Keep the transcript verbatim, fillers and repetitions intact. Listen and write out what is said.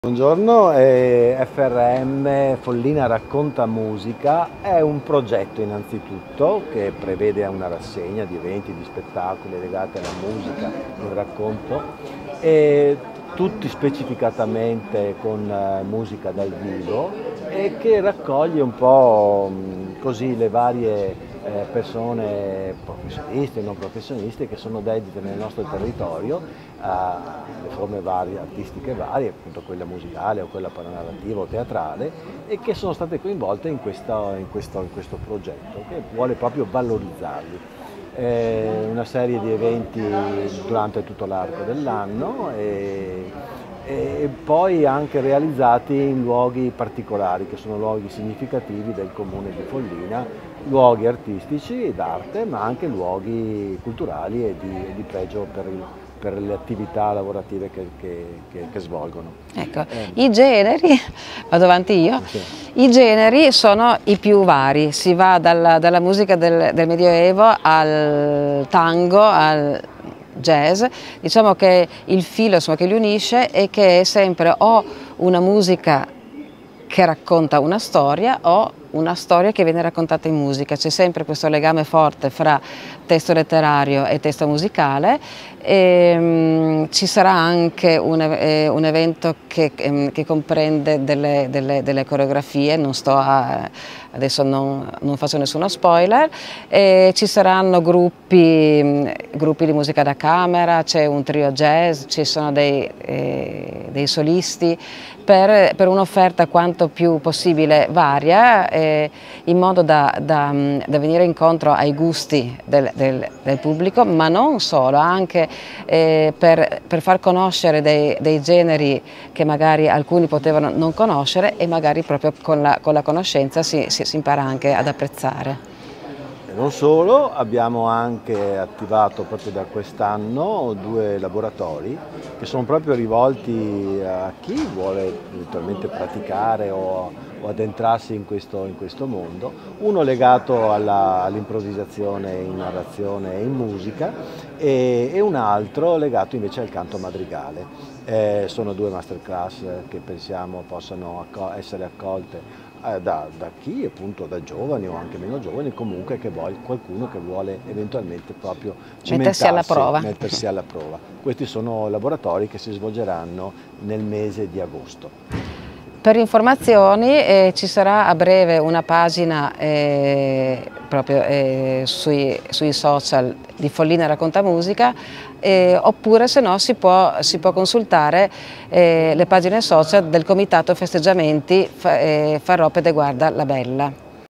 Buongiorno, eh, F R M Follina Racconta Musica è un progetto innanzitutto che prevede una rassegna di eventi, di spettacoli legati alla musica, il racconto, e tutti specificatamente con eh, musica dal vivo e che raccoglie un po' mh, così le varie eh, persone professioniste e non professioniste che sono dedite nel nostro territorio a le forme varie, artistiche varie, appunto quella musicale o quella paranarrativa o teatrale, e che sono state coinvolte in, questa, in, questo, in questo progetto che vuole proprio valorizzarli. Eh, una serie di eventi durante tutto l'arco dell'anno e, e poi anche realizzati in luoghi particolari, che sono luoghi significativi del comune di Follina, luoghi artistici d'arte, ma anche luoghi culturali e di, e di pregio per il per le attività lavorative che, che, che, che svolgono. Ecco, eh. I generi, vado avanti io, sì. I generi sono i più vari, si va dalla, dalla musica del, del Medioevo al tango, al jazz. Diciamo che il filo insomma, che li unisce è che è sempre o una musica che racconta una storia o una storia che viene raccontata in musica. C'è sempre questo legame forte fra testo letterario e testo musicale. E, um, ci sarà anche un, eh, un evento che, eh, che comprende delle, delle, delle coreografie, non sto a, adesso non, non faccio nessuno spoiler, e ci saranno gruppi, gruppi di musica da camera, c'è un trio jazz, ci sono dei, eh, dei solisti, per, per un'offerta quanto più possibile varia, eh, in modo da, da, da venire incontro ai gusti del, del, del pubblico, ma non solo, anche eh, per, per far conoscere dei, dei generi che magari alcuni potevano non conoscere, e magari proprio con la, con la conoscenza si, si, si impara anche ad apprezzare. Non solo, abbiamo anche attivato proprio da quest'anno due laboratori che sono proprio rivolti a chi vuole eventualmente praticare o, o addentrarsi in questo, in questo mondo. Uno legato all'improvvisazione in narrazione e in musica e, e un altro legato invece al canto madrigale. Eh, sono due masterclass che pensiamo possano acco- essere accolte Da, da chi, appunto da giovani o anche meno giovani, comunque che vuole, qualcuno che vuole eventualmente proprio mettersi alla prova. mettersi alla prova. Questi sono laboratori che si svolgeranno nel mese di agosto. Per informazioni eh, ci sarà a breve una pagina eh, proprio eh, sui, sui social di Follina Racconta Musica, eh, oppure se no si può, si può consultare eh, le pagine social del Comitato Festeggiamenti Fa, eh, Farrope de Guarda la Bella.